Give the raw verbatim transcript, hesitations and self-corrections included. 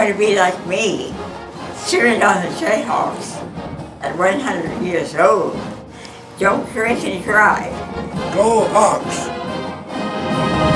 want to be like me, cheering on the Jayhawks at one hundred years old. Don't drink and drive. Go Hawks!